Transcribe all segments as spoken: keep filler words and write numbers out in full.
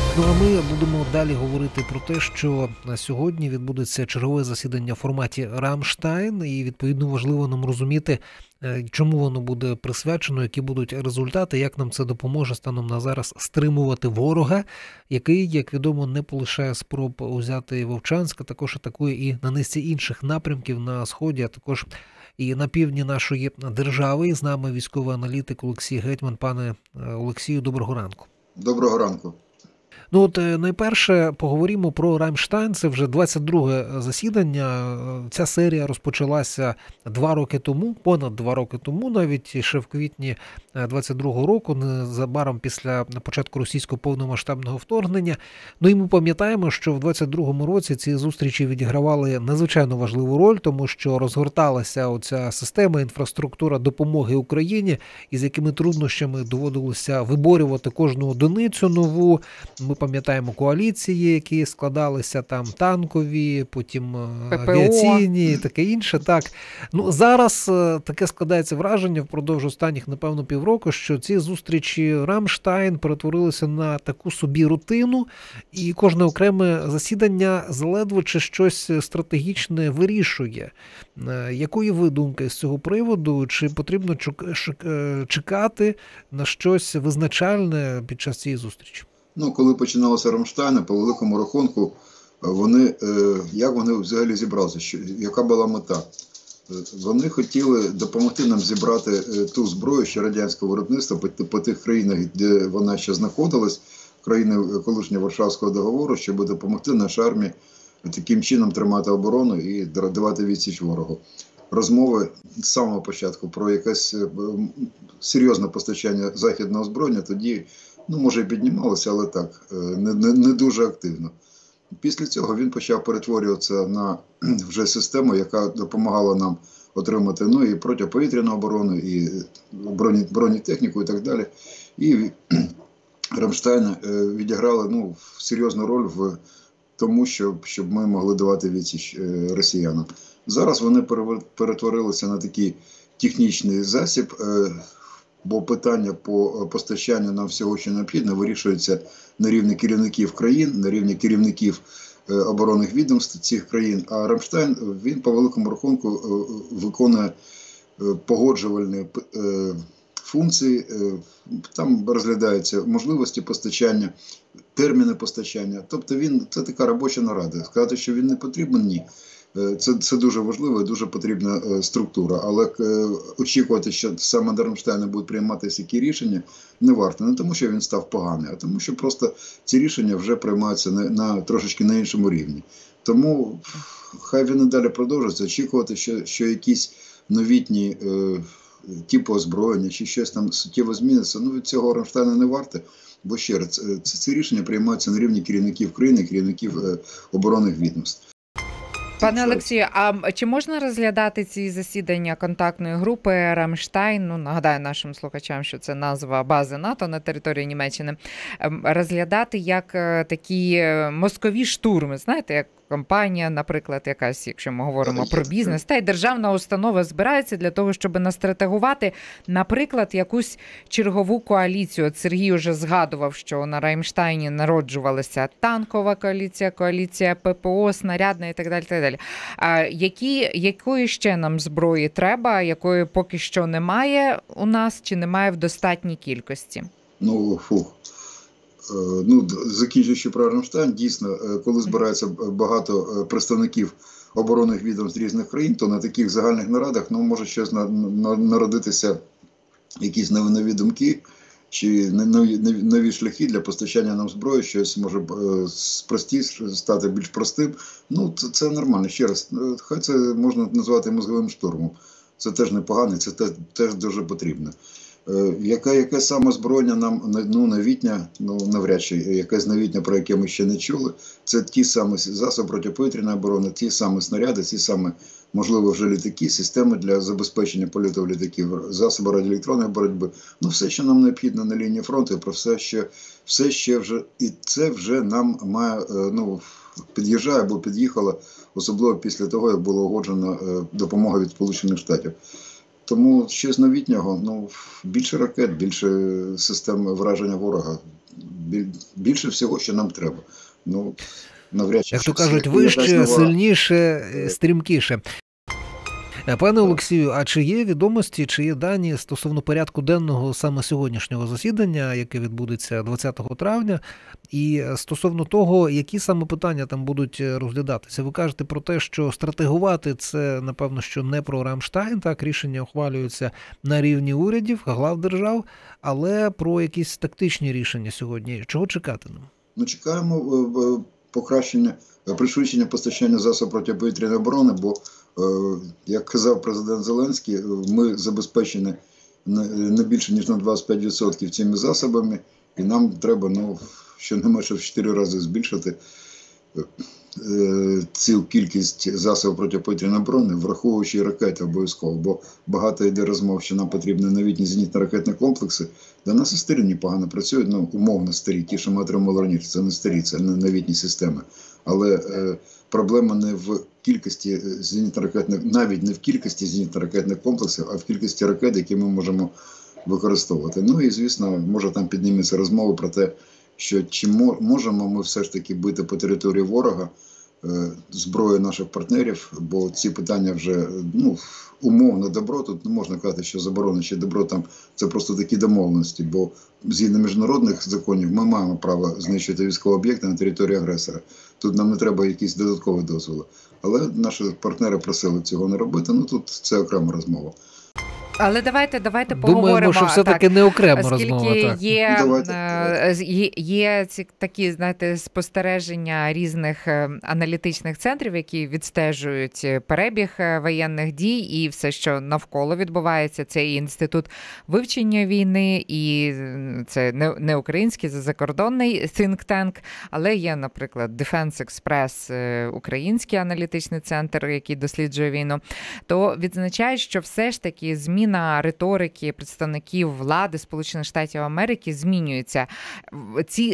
Ну а ми будемо далі говорити про те, що на сьогодні відбудеться чергове засідання в форматі «Рамштайн», і відповідно важливо нам розуміти, чому воно буде присвячено, які будуть результати, як нам це допоможе станом на зараз стримувати ворога, який, як відомо, не полишає спроб узяти Вовчанськ, а також атакує і на низці інших напрямків на Сході, а також і на півдні нашої держави. З нами військовий аналітик Олексій Гетьман. Пане Олексію, доброго ранку. Доброго ранку. Ну от найперше поговоримо про Рамштайн. Це вже двадцять друге засідання. Ця серія розпочалася два роки тому, понад два роки тому, навіть ще в квітні двадцять другого року, незабаром після початку російського повномасштабного вторгнення. Ну і ми пам'ятаємо, що в двадцять другому році ці зустрічі відігравали надзвичайно важливу роль, тому що розгорталася оця система, інфраструктура допомоги Україні, із якими труднощами доводилося виборювати кожну одиницю нову. Ми пам'ятаємо коаліції, які складалися там танкові, потім авіаційні і таке інше. Так. Ну, зараз таке складається враження впродовж останніх, напевно, півроку, що ці зустрічі Рамштайн перетворилися на таку собі рутину, і кожне окреме засідання заледве чи щось стратегічне вирішує. Якої ви думки з цього приводу? Чи потрібно чекати на щось визначальне під час цієї зустрічі? Ну, коли починалося Рамштайн, по великому рахунку, вони, як вони взагалі зібралися, що, яка була мета? Вони хотіли допомогти нам зібрати ту зброю, що радянського виробництва по, по тих країнах, де вона ще знаходилась, країни колишнього Варшавського договору, щоб допомогти нашій армії таким чином тримати оборону і давати відсіч ворогу. Розмови з самого початку про якесь серйозне постачання західного озброєння тоді, ну, може, і піднімалося, але так, не, не, не дуже активно. Після цього він почав перетворюватися на вже систему, яка допомагала нам отримати, ну, і протиповітряну оборону, і броні, бронетехніку і так далі. І Рамштайн відіграли, ну, серйозну роль в тому, щоб, щоб ми могли давати відсіч росіянам. Зараз вони перетворилися на такий технічний засіб, бо питання по постачанню нам всього, що необхідно, вирішується на рівні керівників країн, на рівні керівників оборонних відомств цих країн. А Рамштайн, він по великому рахунку виконує погоджувальні функції, там розглядаються можливості постачання, терміни постачання. Тобто він, це така робоча нарада. Сказати, що він не потрібен – ні. Це, це дуже важливо і дуже потрібна е, структура. Але е, очікувати, що саме до Рамштайна будуть прийматися які рішення, не варто. Не тому, що він став поганий, а тому, що просто ці рішення вже приймаються на, на трошечки на іншому рівні. Тому хай він і далі продовжується. Очікувати, що, що якісь новітні е, типи озброєння чи щось там суттєво зміниться, ну від цього Рамштайна не варто. Бо ще раз, ці, ці рішення приймаються на рівні керівників країни, керівників е, оборонних відомств. Пане Олексію, а чи можна розглядати ці засідання контактної групи Рамштайн, ну, нагадаю нашим слухачам, що це назва бази НАТО на території Німеччини, розглядати як такі мозкові штурми, знаєте, як компанія, наприклад, якась, якщо ми говоримо про бізнес, та й державна установа збирається для того, щоб настратегувати, наприклад, якусь чергову коаліцію. От Сергій вже згадував, що на Рамштайні народжувалася танкова коаліція, коаліція ППО, снарядна і так далі, так далі. А які, якої ще нам зброї треба, якої поки що немає у нас, чи немає в достатній кількості? Ну, фух. Ну, закінчуючи про Рамштайн, дійсно, коли збирається багато представників оборонних відомств різних країн, то на таких загальних нарадах, ну, може щось народитися, якісь нові, нові думки, чи нові, нові шляхи для постачання нам зброї, щось може простіше стати більш простим. Ну, це, це нормально. Ще раз, хай це можна назвати мозговим штурмом. Це теж непогано, це теж, теж дуже потрібно. Яке, яке саме зброєння нам, ну, новітня, ну, навряд чи, якесь новітнє, про яке ми ще не чули, це ті самі засоби протиповітряної оборони, ті самі снаряди, ті самі, можливо, вже літаки, системи для забезпечення польотів літаків, засоби радіоелектронної боротьби. Ну, все, що нам необхідно на лінії фронту, про все, що, все ще вже, і це вже нам має, ну, під'їжджає або під'їхало, особливо після того, як була угоджена допомога від Сполучених Штатів. Тому щось новітнього, ну, більше ракет, більше систем враження ворога. більше всього, що нам треба. Ну, навряд чи як то щось кажуть, якась вище, нова- сильніше, стрімкіше. Пане Олексію, а чи є відомості, чи є дані стосовно порядку денного саме сьогоднішнього засідання, яке відбудеться двадцятого травня, і стосовно того, які саме питання там будуть розглядатися? Ви кажете про те, що стратегувати це, напевно, що не про Рамштайн, так, рішення ухвалюються на рівні урядів, глав держав, але про якісь тактичні рішення сьогодні. Чого чекати нам? Ну, чекаємо е, е, покращення, е, пришвидшення постачання засобів протиповітряної оборони, бо, е, як казав президент Зеленський, е, ми забезпечені не, не більше, ніж на двадцять п'ять відсотків цими засобами, і нам треба, ну, щонайменше в чотири рази збільшити е, е, цю кількість засобів протиповітряної оборони, враховуючи ракети обов'язково, бо багато йде розмов, що нам потрібні новітні зенітно-ракетні комплекси. До нас і старі непогано працюють, ну, умовно старі, ті, що ми отримали раніше, це не старі, це не новітні системи. Але е, проблема не в кількості зенітно-ракетних, навіть не в кількості зенітно-ракетних комплексів, а в кількості ракет, які ми можемо використовувати. Ну і, звісно, може там підніметься розмова про те, що чи можемо ми все ж таки бити по території ворога е, зброю наших партнерів, бо ці питання вже, ну, умовно добро, тут не можна казати, що заборона чи добро там, це просто такі домовленості, бо згідно міжнародних законів ми маємо право знищити військові об'єкти на території агресора. Тут нам не треба якісь додаткові дозволи. Але наші партнери просили цього не робити, ну тут це окрема розмова. Але давайте, давайте поговоримо. Думаємо, що все-таки так, не окрема оскільки розмова. Так. Є, Давайте. е, є, є ці такі, знаєте, спостереження різних е, аналітичних центрів, які відстежують перебіг е, воєнних дій і все, що навколо відбувається. Це і інститут вивчення війни, і це не, не український, це закордонний think tank, але є, наприклад, Defense Express, е, український аналітичний центр, який досліджує війну, то відзначають, що все ж таки зміна риторики представників влади Сполучених Штатів Америки змінюється. Ці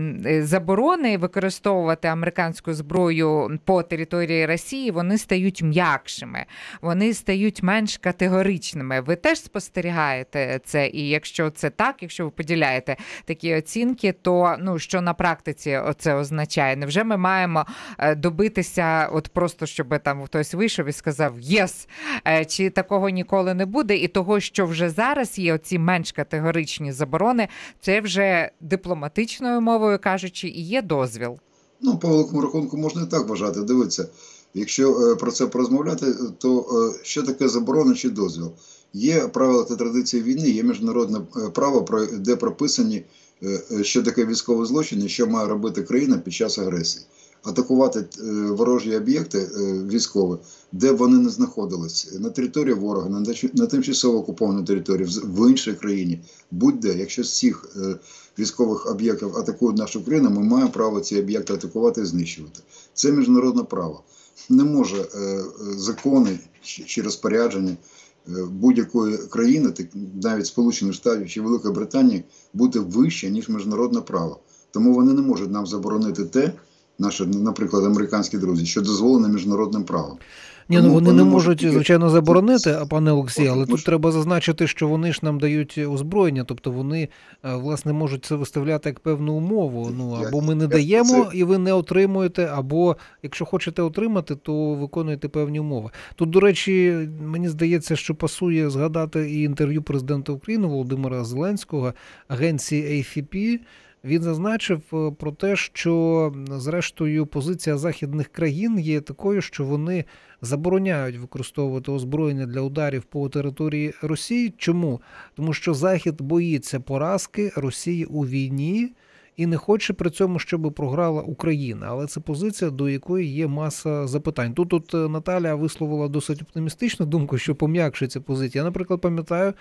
заборони використовувати американську зброю по території Росії, вони стають м'якшими, вони стають менш категоричними. Ви теж спостерігаєте це? І якщо це так, якщо ви поділяєте такі оцінки, то, ну, що на практиці це означає? Невже ми маємо добитися, от просто щоб там хтось вийшов і сказав «єс», чи такого ніколи не буде? І того, що вже зараз є оці менш категоричні заборони, це вже дипломатичною мовою кажучи, і є дозвіл. Ну, по великому рахунку можна і так вважати. Дивіться, якщо е, про це порозмовляти, то е, що таке заборона чи дозвіл? Є правила та традиції війни, є міжнародне право, де прописані, е, що таке військовий злочин і що має робити країна під час агресії. Атакувати е, ворожі об'єкти е, військові, де вони не знаходились, на території ворога, на, на тимчасово окупованій території, в, в іншій країні, будь-де, якщо з цих е, військових об'єктів атакують нашу країну, ми маємо право ці об'єкти атакувати і знищувати. Це міжнародне право. Не може е, закони чи, чи розпорядження е, будь-якої країни, так, навіть Сполучених Штатів чи Великої Британії, бути вище, ніж міжнародне право. Тому вони не можуть нам заборонити те, наші, наприклад, американські друзі, що дозволено міжнародним правом. Ні, ну Тому вони не можуть, тільки... звичайно, заборонити, а пане Олексій, але Може. тут треба зазначити, що вони ж нам дають озброєння, тобто вони, власне, можуть це виставляти як певну умову. Ну, або ми не даємо, і ви не отримуєте, або, якщо хочете отримати, то виконуєте певні умови. Тут, до речі, мені здається, що пасує згадати і інтерв'ю президента України Володимира Зеленського агенції ей еф пі. Він зазначив про те, що, зрештою, позиція західних країн є такою, що вони забороняють використовувати озброєння для ударів по території Росії. Чому? Тому що Захід боїться поразки Росії у війні і не хоче при цьому, щоб програла Україна. Але це позиція, до якої є маса запитань. Тут, тут Наталя висловила досить оптимістичну думку, що пом'якшиться позиція. Я, наприклад, пам'ятаю,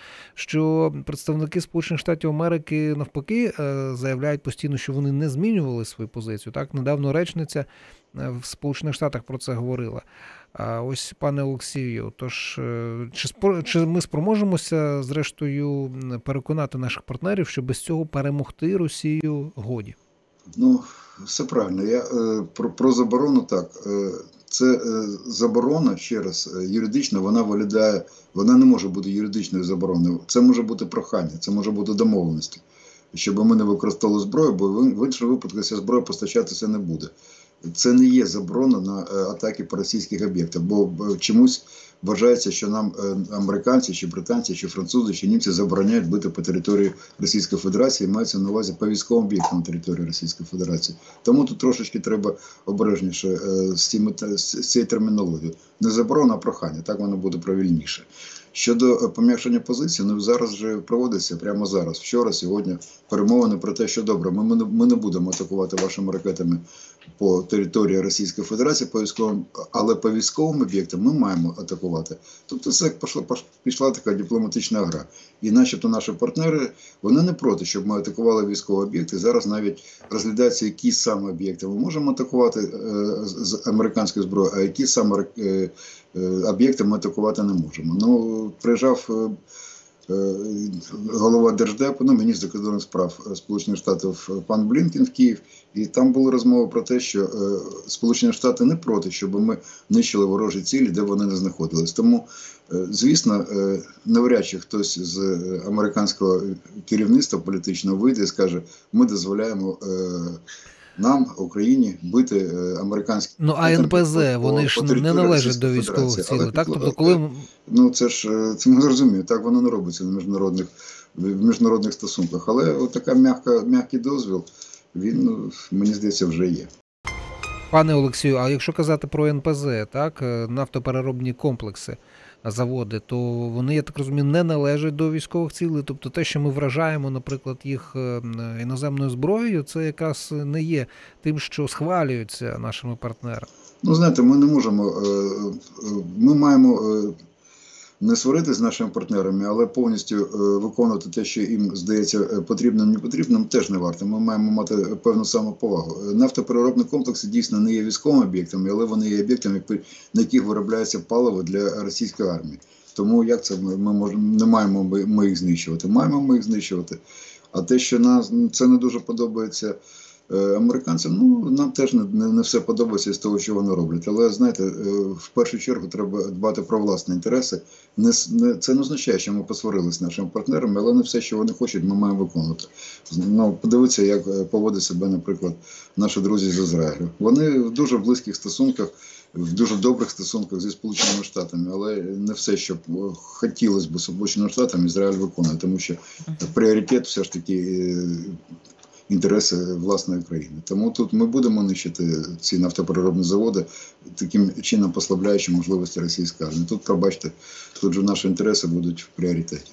що представники Сполучених Штатів Америки навпаки заявляють постійно, що вони не змінювали свою позицію. Так, недавно речниця в Сполучених Штатах про це говорила. А ось, пане Олексію, тож чи, чи ми спроможемося, зрештою, переконати наших партнерів, що без цього перемогти Росію годі? Ну, все правильно. Я е, про, про заборону так. Е, це е, заборона, ще раз, юридично, вона виглядає, вона не може бути юридичною забороною. Це може бути прохання, це може бути домовленості. щоб ми не використовували зброю, бо в іншому випадку ця зброя постачатися не буде. Це не є заборона на атаки по російських об'єктах, бо чомусь вважається, що нам американці, чи британці, чи французи, чи німці забороняють бити по території Російської Федерації, мається на увазі по військовим об'єктам на території Російської Федерації. Тому тут трошечки треба обережніше з цією термінологією. Не заборона, а прохання, так воно буде правильніше. Щодо пом'якшення позиції, ну зараз вже проводиться прямо зараз, вчора, сьогодні, перемовини про те, що добре, ми, ми, не, ми не будемо атакувати вашими ракетами по території Російської Федерації, по військовим, але по військовим об'єктам ми маємо атакувати. Тобто це пішла, пішла така дипломатична гра. І начебто наші партнери, вони не проти, щоб ми атакували військові об'єкти. Зараз навіть розглядаються, які саме об'єкти ми можемо атакувати е, з американської зброї, а які саме е, е, об'єкти ми атакувати не можемо. Ну, приїжджав е, е, голова Держдепу, ну, міністр закордонних справ Сполучених Штатів пан Блінкен в Київ, і там була розмова про те, що е, Сполучені Штати не проти, щоб ми нищили ворожі цілі, де вони не знаходились. Тому, е, звісно, е, навряд чи хтось з американського керівництва політичного вийде і скаже, ми дозволяємо е, нам, Україні, бити американські... Ну, а ен пе зет, вони ж не належать до військових цілей, так? Тобто, коли... Ну, це ж, це ми розуміємо, так воно не робиться на міжнародних, в міжнародних стосунках. Але от така м'яка, м'який дозвіл, він, мені здається, вже є. Пане Олексію, а якщо казати про ен пе зет, так, нафтопереробні комплекси, заводи, то вони, я так розумію, не належать до військових цілей. Тобто те, що ми вражаємо, наприклад, їх іноземною зброєю, це якраз не є тим, що схвалюється нашими партнерами. Ну, знаєте, ми не можемо, ми маємо не сварити з нашими партнерами, але повністю виконувати те, що їм здається потрібним, не потрібним, теж не варто. Ми маємо мати певну самоповагу. Нафтопереробні комплекси дійсно не є військовими об'єктами, але вони є об'єктами, на яких виробляється паливо для російської армії. Тому як це ми, ми можемо, не маємо ми, ми їх знищувати? Маємо ми їх знищувати. А те, що нам це не дуже подобається американцям, ну, нам теж не, не, не все подобається з того, що вони роблять. Але, знаєте, в першу чергу треба дбати про власні інтереси. Не, не, це не означає, що ми посварилися з нашими партнерами, але не все, що вони хочуть, ми маємо виконувати. Ну, подивіться, як поводять себе, наприклад, наші друзі з Ізраїлю. Вони в дуже близьких стосунках, в дуже добрих стосунках зі Сполученими Штатами, але не все, що хотілося б Сполученим Штатам, Ізраїль виконує, тому що пріоритет все ж таки інтереси власної країни. Тому тут ми будемо нищити ці нафтопереробні заводи, таким чином послабляючи можливості російської армії. Тут, пробачте, тут же наші інтереси будуть в пріоритеті.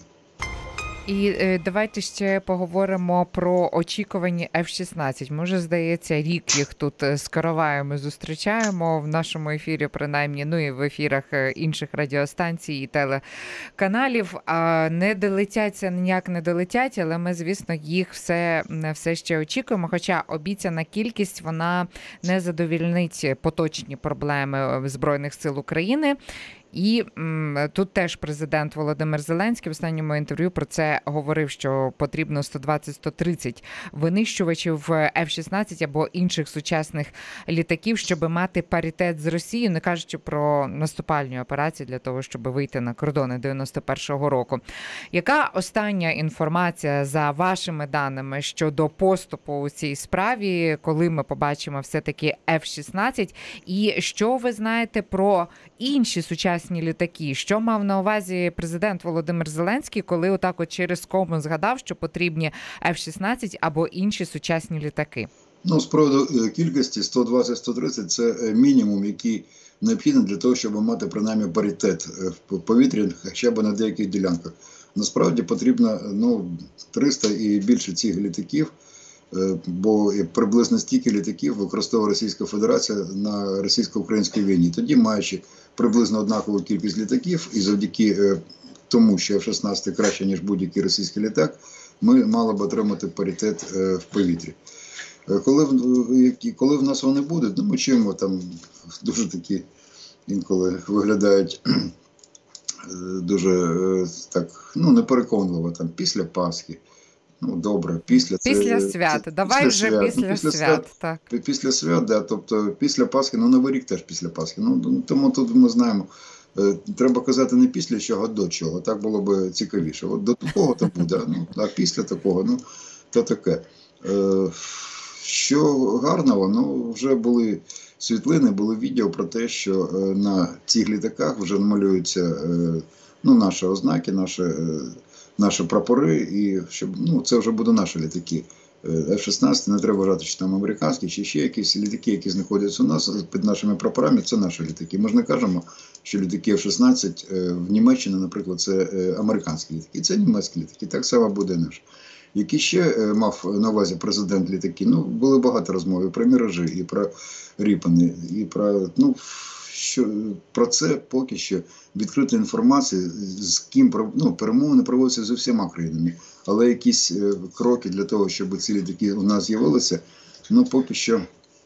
І е, давайте ще поговоримо про очікувані еф шістнадцять. Може, здається, рік їх тут з короваями зустрічаємо в нашому ефірі, принаймні, ну і в ефірах інших радіостанцій і телеканалів. А не долетяться, ніяк не долетять, але ми, звісно, їх все, все ще очікуємо. Хоча обіцяна кількість, вона не задовільнить поточні проблеми Збройних сил України. І м, тут теж президент Володимир Зеленський в останньому інтерв'ю про це говорив, що потрібно сто двадцять - сто тридцять винищувачів еф шістнадцять або інших сучасних літаків, щоб мати паритет з Росією, не кажучи про наступальні операції для того, щоб вийти на кордони дев'яносто першого року. Яка остання інформація за вашими даними щодо поступу у цій справі, коли ми побачимо все-таки еф шістнадцять? І що ви знаєте про інші сучасні літаки? Що мав на увазі президент Володимир Зеленський, коли отак от через кому згадав, що потрібні еф шістнадцять або інші сучасні літаки? Ну, з приводу кількості сто двадцять - сто тридцять – це мінімум, який необхідний для того, щоб мати принаймні паритет в повітрі, хоча б на деяких ділянках. Насправді потрібно, ну, триста і більше цих літаків, бо приблизно стільки літаків використовує Російська Федерація на російсько-українській війні. Тоді, маючи приблизно однакову кількість літаків, і завдяки тому, що еф шістнадцять краще, ніж будь-який російський літак, ми мали б отримати паритет в повітрі. Коли, коли в нас вони будуть, ну, ми чуємо, там дуже такі інколи виглядають дуже так, ну, непереконливо, там, після Пасхи. Ну, добре, після... Після це, свят, це, давай після вже свят. після, ну, після свят. свят. Так. Після свят, да, тобто після Пасхи, ну, Новий рік теж після Пасхи. Ну, тому тут ми знаємо, треба казати не після чого, а до чого, так було б цікавіше. От до такого то буде, ну, а після такого, ну, то таке. Що гарного, ну вже були світлини, були відео про те, що на цих літаках вже намалюються ну, наші ознаки, наші, наші прапори, і щоб, ну, це вже будуть наші літаки. еф шістнадцять, не треба вважати, що там американські, чи ще якісь літаки, які знаходяться у нас під нашими прапорами, це наші літаки. Ми ж не кажемо, що літаки еф шістнадцять в Німеччині, наприклад, це американські літаки, це німецькі літаки, так само буде наш. Які ще мав на увазі президент літаки? Ну, були багато розмов і про міражі, і про Ріпани, і про, ну, що, про це поки що відкрита інформація, з ким, ну, перемовини проводяться з усіма країнами, але якісь кроки для того, щоб ці літаки у нас з'явилися, ну, поки що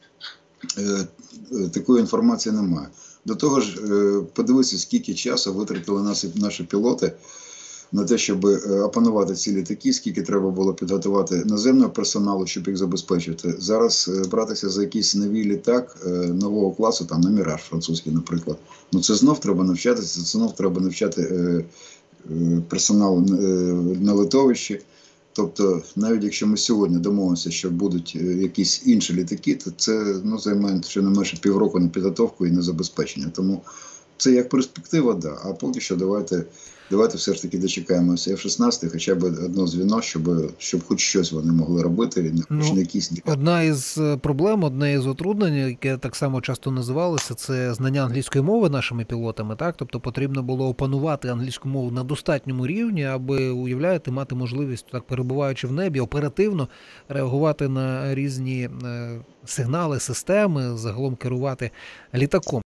е, такої інформації немає. До того ж, е, подивіться, скільки часу витратили наші, наші пілоти на те, щоб опанувати ці літаки, скільки треба було підготувати наземного персоналу, щоб їх забезпечити. Зараз братися за якийсь новий літак нового класу, там на Міраж французький, наприклад, ну це знов треба навчатися, це знов треба навчати персонал на литовищі. Тобто, навіть якщо ми сьогодні домовимося, що будуть якісь інші літаки, то це, ну, займає ще не менше півроку на підготовку і на забезпечення. Тому це як перспектива, да. А поки що давайте, давайте все ж таки дочекаємося еф шістнадцять, хоча б одно звіно, щоб, щоб хоч щось вони могли робити. Ну, хоч не якісь... Одна із проблем, одне із утруднень, яке так само часто називалося, це знання англійської мови нашими пілотами. Так? Тобто потрібно було опанувати англійську мову на достатньому рівні, аби, уявляєте, мати можливість, так перебуваючи в небі, оперативно реагувати на різні сигнали, системи, загалом керувати літаком.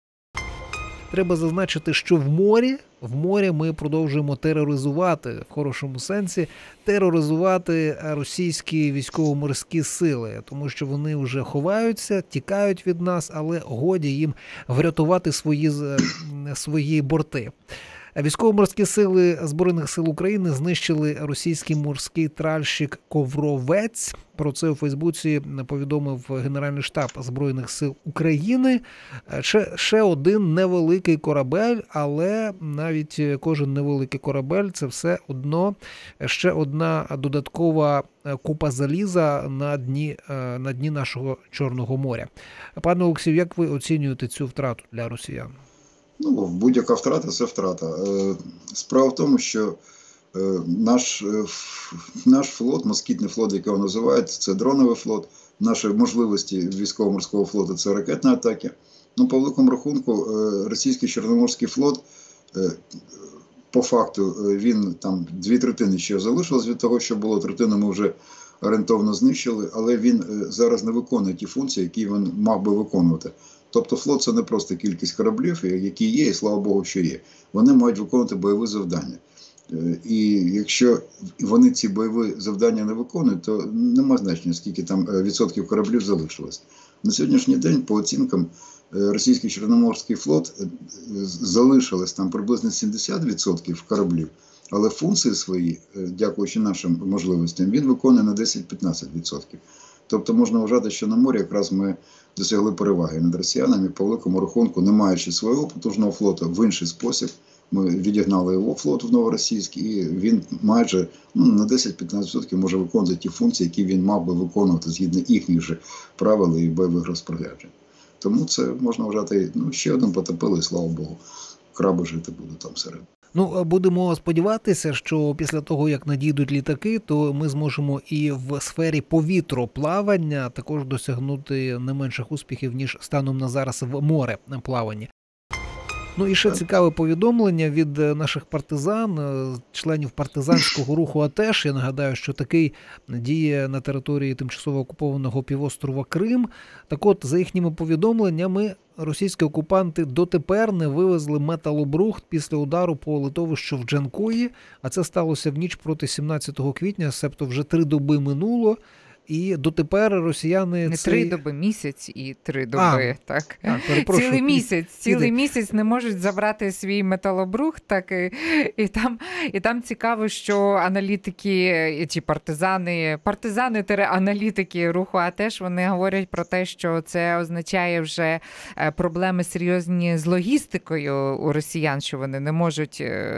Треба зазначити, що в морі, в морі ми продовжуємо тероризувати, в хорошому сенсі, тероризувати російські військово-морські сили, тому що вони вже ховаються, тікають від нас, але годі їм врятувати свої, свої борти. Військово-морські сили Збройних сил України знищили російський морський тральщик «Ковровець». Про це у Фейсбуці повідомив Генеральний штаб Збройних сил України. Ще, ще один невеликий корабель, але навіть кожен невеликий корабель – це все одно ще одна додаткова купа заліза на дні, на дні нашого Чорного моря. Пане Олексію, як ви оцінюєте цю втрату для росіян? Ну, будь-яка втрата – це втрата. Справа в тому, що наш, наш флот, москітний флот, який його називають, це дроновий флот. Наші можливості військово-морського флоту – це ракетні атаки. Ну, по великому рахунку, російський Чорноморський флот, по факту, він там дві третини ще залишилось від того, що було, третину ми вже орієнтовно знищили, але він зараз не виконує ті функції, які він мав би виконувати. Тобто флот – це не просто кількість кораблів, які є, і слава Богу, що є. Вони мають виконувати бойові завдання. І якщо вони ці бойові завдання не виконують, то нема значення, скільки там відсотків кораблів залишилось. На сьогоднішній день, по оцінкам, російський Чорноморський флот залишилось там приблизно сімдесят відсотків кораблів, але функції свої, дякуючи нашим можливостям, він виконує на десять-п'ятнадцять відсотків. Тобто можна вважати, що на морі якраз ми досягли переваги над росіянами, по великому рахунку, не маючи свого потужного флоту, в інший спосіб ми відігнали його флот в новоросійський, і він майже ну, на десять-п'ятнадцять відсотків може виконувати ті функції, які він мав би виконувати згідно їхніх же правил і бойових розпоряджень. Тому це можна вважати, ну, ще один потопили, слава Богу, краби жити будуть там серед. Ну, будемо сподіватися, що після того, як надійдуть літаки, то ми зможемо і в сфері повітроплавання також досягнути не менших успіхів, ніж станом на зараз в мореплаванні. Ну і ще цікаве повідомлення від наших партизан, членів партизанського руху АТЕШ. Я нагадаю, що такий діє на території тимчасово окупованого півострова Крим. Так от, за їхніми повідомленнями, російські окупанти дотепер не вивезли металобрухт після удару по литовищу в Джанкої, а це сталося в ніч проти сімнадцятого квітня, себто вже три доби минуло. І дотепер росіяни... Не цей... три доби, місяць і три доби, а, так. так, перепрошую. Цілий місяць, цілий І... місяць не можуть забрати свій металобрухт, так, і, і, там, і там цікаво, що аналітики, ті партизани, партизани-аналітики руху АТЕШ, вони говорять про те, що це означає вже проблеми серйозні з логістикою у росіян, що вони не можуть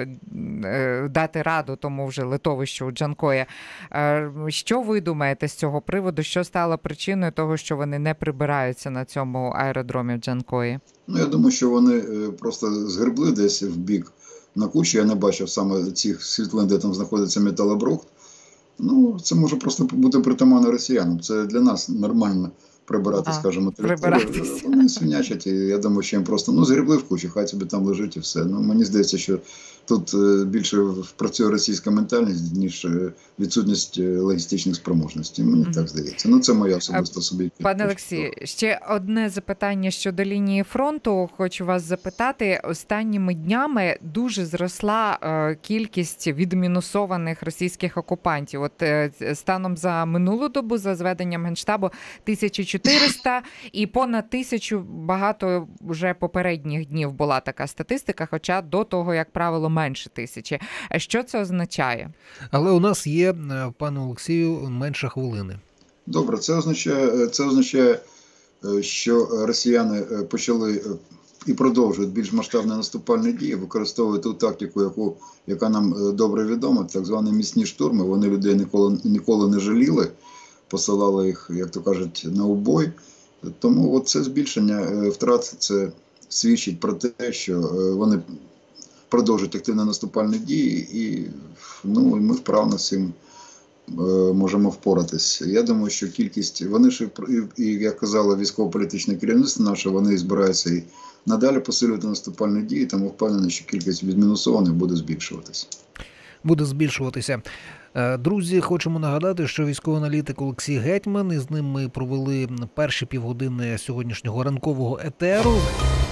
дати раду тому вже литовищу Джанкоя. Що ви думаєте з цього приводу? Що стало причиною того, що вони не прибираються на цьому аеродромі в Джанкої? Ну, я думаю, що вони просто згребли десь в бік на кучу. Я не бачив саме цих світлин, де там знаходиться металобрухт. Ну, це може просто бути притаманно росіянам. Це для нас нормально прибирати, а, скажімо, територію. Вони свинячать, і я думаю, що їм просто, ну, згребли в кучу, хай собі там лежить і все. Ну, мені здається, що тут більше працює російська ментальність, ніж відсутність логістичних спроможностей. Мені mm-hmm. так здається. Ну, це моя особиста суб'єктивна. Пане Олексію, ще одне запитання щодо лінії фронту. Хочу вас запитати. Останніми днями дуже зросла е, кількість відмінусованих російських окупантів. От е, станом за минулу добу, за зведенням Генштабу, тисяча чотириста і понад тисячу багато вже попередніх днів була така статистика, хоча до того, як правило, менше тисячі. Що це означає? Але у нас є, пане Олексію, менше хвилини. Добре, це означає, це означає, що росіяни почали і продовжують більш масштабні наступальні дії, використовують ту тактику, яку, яка нам добре відома, так звані міцні штурми. Вони людей ніколи, ніколи не жаліли, посилали їх, як то кажуть, на убой. Тому от це збільшення втрат, це свідчить про те, що вони продовжують активно наступальні дії, і ну, ми вправно з цим е, можемо впоратись. Я думаю, що кількість, вони ж, і, і як казало військово-політичне керівництво наше, вони збираються і надалі посилювати наступальні дії, тому впевнений, що кількість відмінусованих буде збільшуватися. Буде збільшуватися. Друзі, хочемо нагадати, що військовий аналітик Олексій Гетьман, і з ним ми провели перші півгодини сьогоднішнього ранкового етеру.